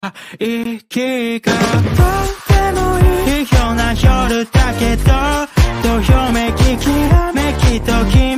息がとってもいいような夜だけどどよめききらめきとき